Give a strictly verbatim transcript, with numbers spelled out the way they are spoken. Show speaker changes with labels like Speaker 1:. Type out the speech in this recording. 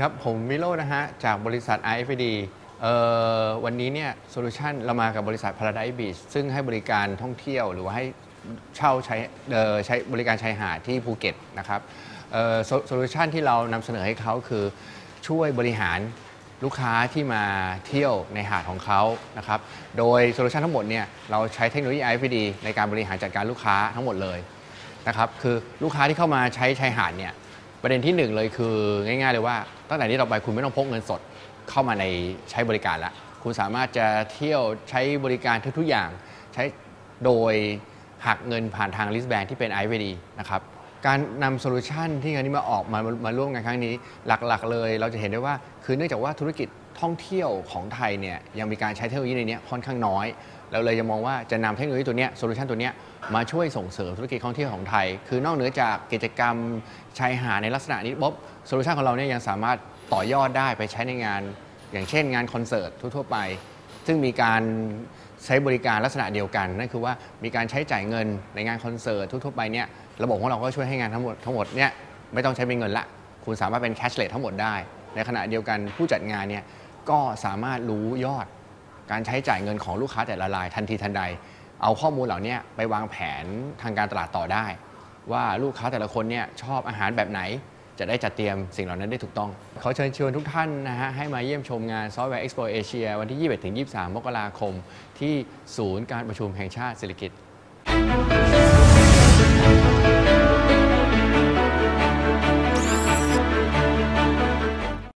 Speaker 1: ครับผมวิโรจน์นะฮะจากบริษัท อาร์ เอฟ ไอ ดี เอ่อวันนี้เนี่ยโซลูชันเรามากับบริษัท Paradise Beach ซึ่งให้บริการท่องเที่ยวหรือว่าให้เช่าใช้ใช้บริการชายหาดที่ภูเก็ตนะครับโซลูชันที่เรานำเสนอให้เขาคือช่วยบริหารลูกค้าที่มาเที่ยวในหาดของเขานะครับโดยโซลูชันทั้งหมดเนี่ยเราใช้เทคโนโลยี อาร์ เอฟ ไอ ดี ในการบริหารจัดการลูกค้าทั้งหมดเลยนะครับคือลูกค้าที่เข้ามาใช้ชายหาดเนี่ยประเด็นที่หนึ่งเลยคือง่ายๆเลยว่าตั้งแต่นี้ต่อไปคุณไม่ต้องพกเงินสดเข้ามาในใช้บริการแล้วคุณสามารถจะเที่ยวใช้บริการทุกๆอย่างใช้โดยหักเงินผ่านทาง wristband ที่เป็น อาร์ เอฟ ไอ ดี นะครับการนำโซลูชันที่งานนี้มาออกมามาร่วมกันครั้งนี้หลักๆเลยเราจะเห็นได้ว่าคือเนื่องจากว่าธุรกิจท่องเที่ยวของไทยเนี่ยยังมีการใช้เทคโนโลยีในนี้ค่อนข้างน้อยเราเลยจะมองว่าจะนำเทคโนโลยีตัวนี้โซลูชันตัวนี้มาช่วยส่งเสริมธุรกิจท่องเที่ยวของไทยคือนอกเหนือจากกิจกรรมชายหาดในลักษณะนี้บ๊อบโซลูชันของเราเนี่ยยังสามารถต่อยอดได้ไปใช้ในงานอย่างเช่นงานคอนเสิร์ตทั่วๆไปซึ่งมีการใช้บริการลักษณะเดียวกันนั่นคือว่ามีการใช้จ่ายเงินในงานคอนเสิร์ตทั่วๆไปเนี่ยระบบของเราก็ช่วยให้งานทั้งหมดทั้งหมดเนี่ยไม่ต้องใช้เป็นเงินละคุณสามารถเป็นแคชเลสทั้งหมดได้ในขณะเดียวกันผู้จัดงานเนี่ยก็สามารถรู้ยอดการใช้จ่ายเงินของลูกค้าแต่ละรายทันทีทันใดเอาข้อมูลเหล่านี้ไปวางแผนทางการตลาดต่อได้ว่าลูกค้าแต่ละคนเนี่ยชอบอาหารแบบไหนจะได้จัดเตรียมสิ่งเหล่านั้นได้ถูกต้องขอเชิญชวนทุกท่านนะฮะให้มาเยี่ยมชมงาน Software Expo Asia วันที่ ยี่สิบเอ็ดถึงยี่สิบสาม มกราคมที่ศูนย์การประชุมแห่งชาติสิริกิติ์